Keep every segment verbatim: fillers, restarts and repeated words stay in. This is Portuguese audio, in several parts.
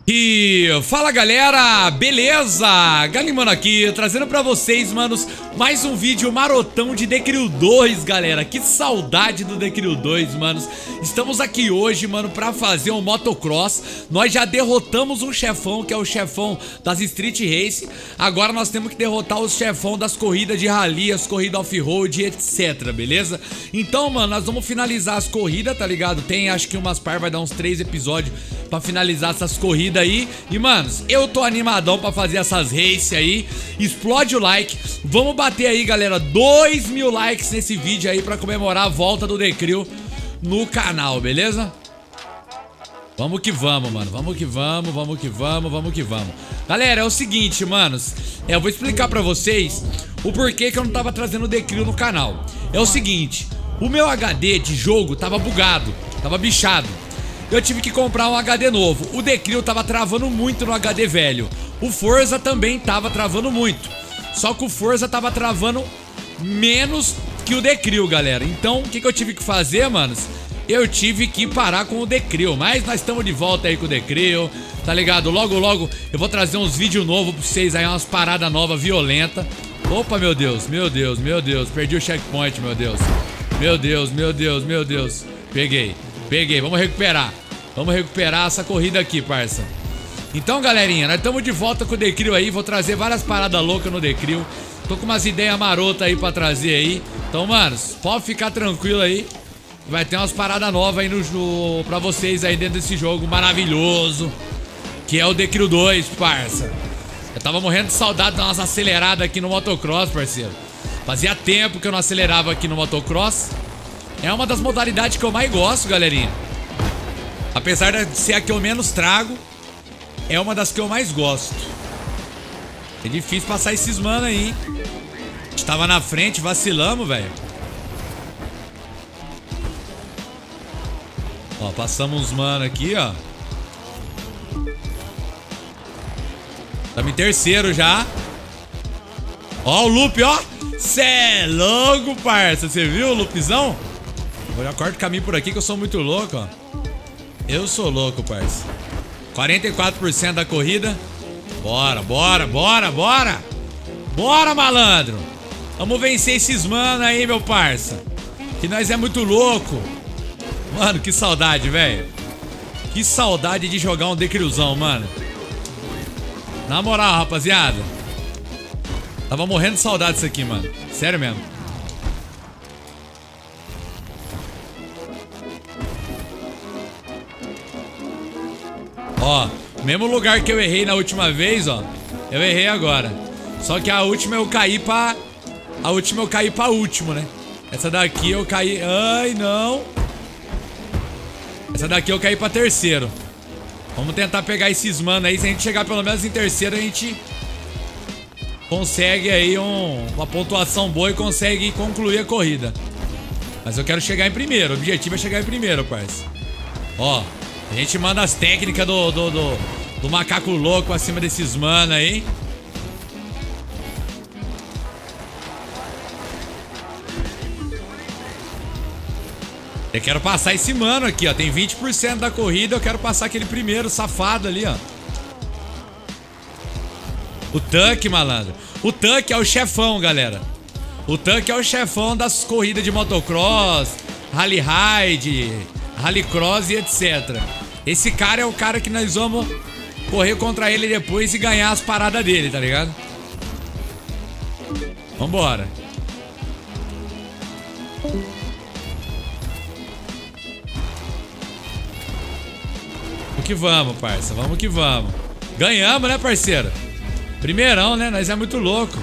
E fala galera, beleza? Galimano aqui, trazendo pra vocês, manos, mais um vídeo marotão de The Crew dois, galera. Que saudade do The Crew dois, manos. Estamos aqui hoje, mano, pra fazer um motocross. Nós já derrotamos um chefão, que é o chefão das Street Race. Agora nós temos que derrotar os chefão das corridas de rally, as corridas off-road, etc, beleza? Então, mano, nós vamos finalizar as corridas, tá ligado? Tem, acho que umas par, vai dar uns três episódios pra finalizar essas corridas aí. E, manos, eu tô animadão pra fazer essas races aí. Explode o like. Vamos bater aí, galera, dois mil likes nesse vídeo aí pra comemorar a volta do The Crew no canal, beleza? Vamos que vamos, mano. Vamos que vamos, vamos que vamos, vamos que vamos. Galera, é o seguinte, manos. É, eu vou explicar pra vocês o porquê que eu não tava trazendo o The Crew no canal. É o seguinte, o meu H D de jogo tava bugado, tava bichado. Eu tive que comprar um H D novo. O The Crew tava travando muito no H D velho. O Forza também tava travando muito. Só que o Forza tava travando menos que o The Crew, galera. Então, o que, que eu tive que fazer, manos? Eu tive que parar com o The Crew. Mas nós estamos de volta aí com o The Crew, tá ligado? Logo, logo eu vou trazer uns vídeos novos pra vocês aí, umas paradas novas, violentas. Opa, meu Deus, meu Deus, meu Deus. Perdi o checkpoint, meu Deus. Meu Deus, meu Deus, meu Deus. Peguei, peguei, vamos recuperar. Vamos recuperar essa corrida aqui, parça. Então, galerinha, nós estamos de volta com o The Crew aí. Vou trazer várias paradas loucas no The Crew. Tô com umas ideias marotas aí pra trazer aí. Então, manos, pode ficar tranquilo aí. Vai ter umas paradas novas aí no, no, pra vocês aí dentro desse jogo maravilhoso, que é o The Crew dois, parça. Eu tava morrendo de saudade de dar umas aceleradas aqui no motocross, parceiro. Fazia tempo que eu não acelerava aqui no motocross. É uma das modalidades que eu mais gosto, galerinha. Apesar de ser a que eu menos trago, é uma das que eu mais gosto. É difícil passar esses mano aí, hein? A gente tava na frente, vacilamos, velho. Ó, passamos uns mano aqui, ó. Estamos em terceiro já. Ó o loop, ó. Cê é louco, parça. Você viu o loopzão? Eu já corto o caminho por aqui que eu sou muito louco, ó. Eu sou louco, parça. quarenta e quatro por cento da corrida. Bora, bora, bora, bora. Bora, malandro. Vamos vencer esses mano aí, meu parça. Que nós é muito louco. Mano, que saudade, velho. Que saudade de jogar um The Crewzão, mano. Na moral, rapaziada. Tava morrendo de saudade disso aqui, mano. Sério mesmo. Ó, mesmo lugar que eu errei na última vez, ó. Eu errei agora. Só que a última eu caí pra... A última eu caí pra último, né? Essa daqui eu caí... Ai, não. Essa daqui eu caí pra terceiro. Vamos tentar pegar esses mano aí. Se a gente chegar pelo menos em terceiro, a gente consegue aí um, uma pontuação boa e consegue concluir a corrida. Mas eu quero chegar em primeiro. O objetivo é chegar em primeiro, parça. Ó, a gente manda as técnicas do, do, do, do macaco louco acima desses mano aí. Eu quero passar esse mano aqui, ó. Tem vinte por cento da corrida. Eu quero passar aquele primeiro safado ali, ó. O Tuck, malandro. O Tuck é o chefão, galera. O Tuck é o chefão das corridas de motocross, rally ride, rallycross e etcétera. Esse cara é o cara que nós vamos correr contra ele depois e ganhar as paradas dele, tá ligado? Vambora. Vamos que vamos, parça. Vamos que vamos. Ganhamos, né, parceiro? Primeirão, né? Nós é muito louco.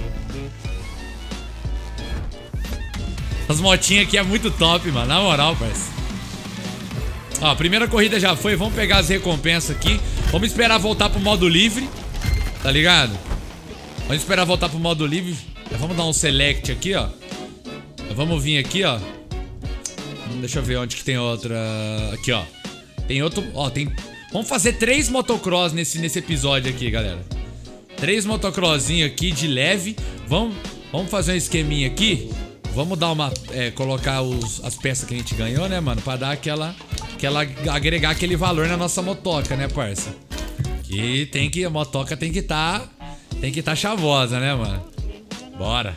As motinhas aqui é muito top, mano. Na moral, parça. Ó, a primeira corrida já foi. Vamos pegar as recompensas aqui. Vamos esperar voltar pro modo livre. Tá ligado? Vamos esperar voltar pro modo livre. Vamos dar um select aqui, ó. Vamos vir aqui, ó. Deixa eu ver onde que tem outra. Aqui, ó. Tem outro... Ó, tem... Vamos fazer três motocross nesse, nesse episódio aqui, galera. Três motocrossinho aqui de leve. Vamos, vamos fazer um esqueminha aqui. Vamos dar uma... É, colocar os, as peças que a gente ganhou, né, mano? Pra dar aquela... aquela agregar aquele valor na nossa motoca, né, parça? Aqui tem que... A motoca tem que tá... Tem que tá chavosa, né, mano? Bora.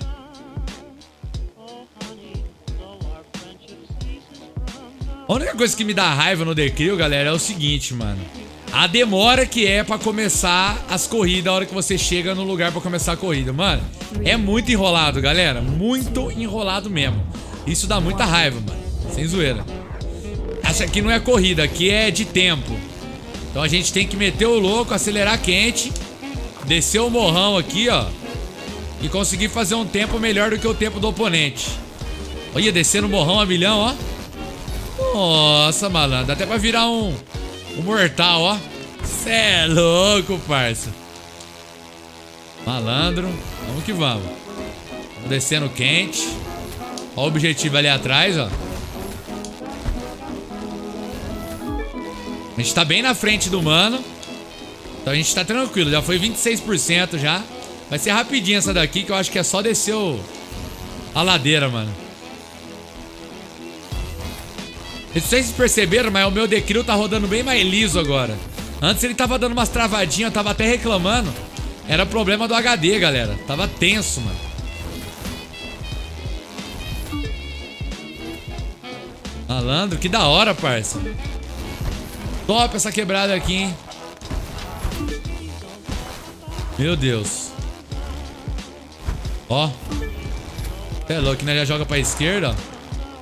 A única coisa que me dá raiva no Decrew, galera, é o seguinte, mano. A demora que é pra começar as corridas, a hora que você chega no lugar pra começar a corrida. Mano, é muito enrolado, galera. Muito enrolado mesmo. Isso dá muita raiva, mano. Sem zoeira. Essa aqui não é corrida, aqui é de tempo. Então a gente tem que meter o louco, acelerar quente, descer o morrão aqui, ó, e conseguir fazer um tempo melhor do que o tempo do oponente. Olha, descendo o morrão a milhão, ó. Nossa, malandro, dá até pra virar um, um mortal, ó. Cê é louco, parça. Malandro, vamos que vamos. Vamos descendo quente. Ó o objetivo ali atrás, ó. A gente tá bem na frente do mano. Então a gente tá tranquilo, já foi vinte e seis por cento já. Vai ser rapidinho essa daqui, que eu acho que é só descer o... a ladeira, mano. Não sei se vocês perceberam, mas o meu Decrew tá rodando bem mais liso agora. Antes ele tava dando umas travadinhas, eu tava até reclamando. Era problema do H D, galera. Tava tenso, mano. Malandro, que da hora, parça. Top essa quebrada aqui, hein? Meu Deus. Ó. É louco, né? Já joga pra esquerda, ó.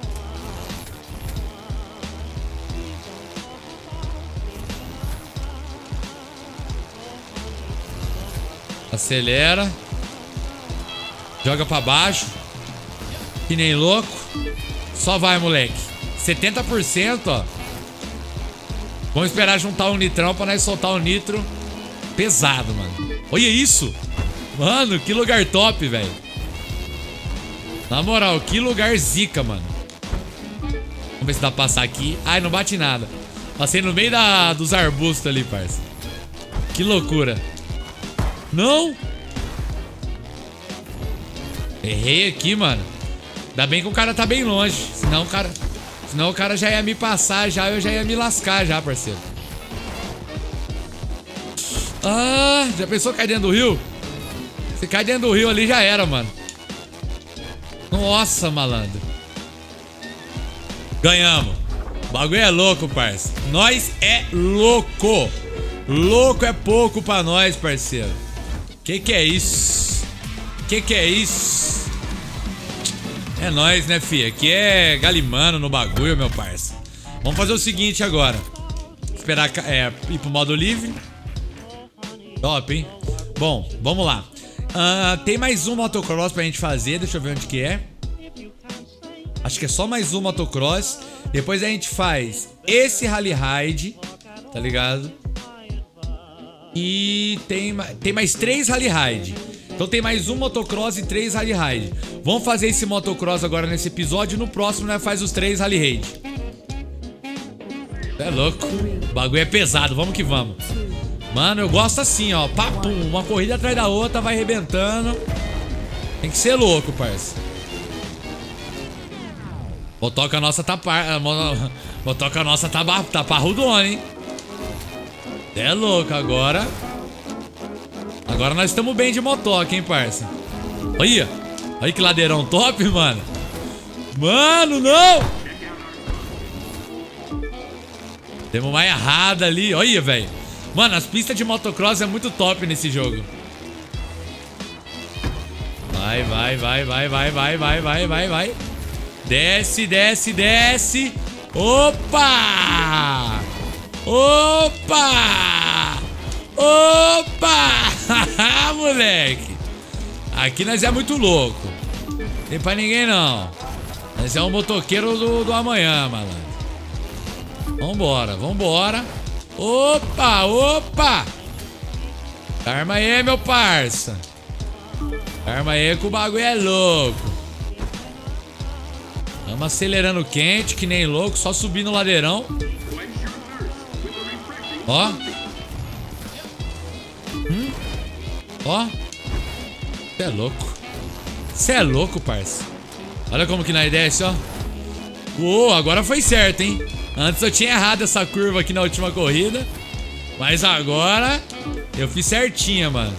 Acelera. Joga pra baixo. Que nem louco. Só vai, moleque. setenta por cento, ó. Vamos esperar juntar um nitrão pra nós soltar o nitro pesado, mano. Olha isso. Mano, que lugar top, velho. Na moral, que lugar zica, mano. Vamos ver se dá pra passar aqui. Ai, não bate nada. Passei no meio da, dos arbustos ali, parça. Que loucura. Não. Errei aqui, mano. Ainda bem que o cara tá bem longe. Senão o cara... Senão o cara já ia me passar, já eu já ia me lascar já, parceiro. Ah, já pensou cair dentro do rio? Se cair dentro do rio ali já era, mano. Nossa, malandro. Ganhamos. O bagulho é louco, parça. Nós é louco. Louco é pouco pra nós, parceiro. Que que é isso? Que que é isso? É nóis, né, fia? Aqui é galimano no bagulho, meu parça. Vamos fazer o seguinte agora. Esperar é, ir pro modo livre. Top, hein? Bom, vamos lá. Uh, tem mais um motocross pra gente fazer. Deixa eu ver onde que é. Acho que é só mais um motocross. Depois a gente faz esse rally ride. Tá ligado? E tem, tem mais três rally ride. Então tem mais um motocross e três rally ride. Vamos fazer esse motocross agora nesse episódio. No próximo, né, faz os três rally raid. É louco. O bagulho é pesado, vamos que vamos. Mano, eu gosto assim, ó. Papum, uma corrida atrás da outra, vai arrebentando. Tem que ser louco, parça. Motoca nossa tá par... Motoca nossa tá, bar... tá parrudona, hein? É louco, agora. Agora nós estamos bem de motoca, hein, parça. Olha. Olha que ladeirão top, mano. Mano, não. Temos uma errada ali. Olha, velho. Mano, as pistas de motocross é muito top nesse jogo. Vai, vai, vai, vai, vai, vai, vai, vai, vai, vai. Desce, desce, desce. Opa! Opa! Opa! Moleque. Aqui nós é muito louco. Tem pra ninguém, não. Nós é um motoqueiro do, do amanhã, malandro. Vambora, vambora. Opa, opa. Arma aí, meu parça. Arma aí que o bagulho é louco. Vamos acelerando quente, que nem louco. Só subindo o ladeirão. Ó. Hum. Ó. Você é louco. Você é louco, parça. Olha como que nós desce, ó. Uou, agora foi certo, hein. Antes eu tinha errado essa curva aqui na última corrida. Mas agora eu fiz certinha, mano.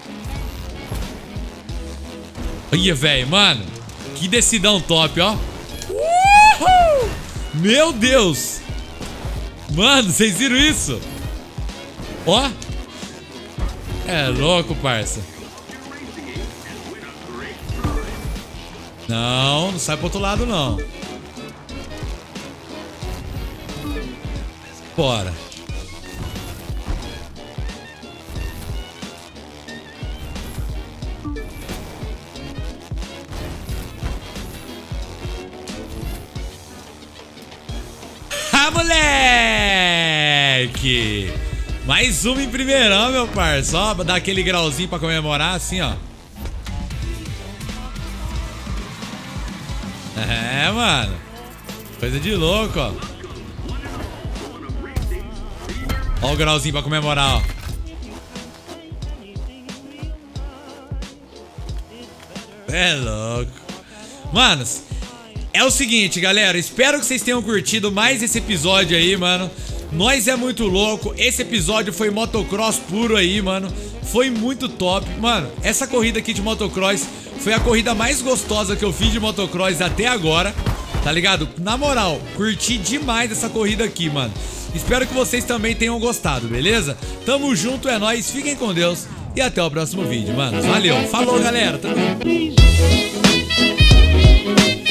Olha, velho, mano. Que decidão top, ó. Uhul! Meu Deus. Mano, vocês viram isso? Ó. É louco, parça. Não, não sai pro outro lado, não. Bora. Ah, moleque! Mais uma em primeirão, meu parça. Só dar aquele grauzinho pra comemorar, assim, ó. É, mano. Coisa de louco, ó. Ó o grauzinho pra comemorar, ó. É louco. Manos, é o seguinte, galera. Espero que vocês tenham curtido mais esse episódio aí, mano. Nós é muito louco. Esse episódio foi motocross puro aí, mano. Foi muito top. Mano, essa corrida aqui de motocross foi a corrida mais gostosa que eu fiz de motocross até agora. Tá ligado? Na moral, curti demais essa corrida aqui, mano. Espero que vocês também tenham gostado, beleza? Tamo junto, é nóis. Fiquem com Deus. E até o próximo vídeo, mano. Valeu. Falou, galera. Tamo junto.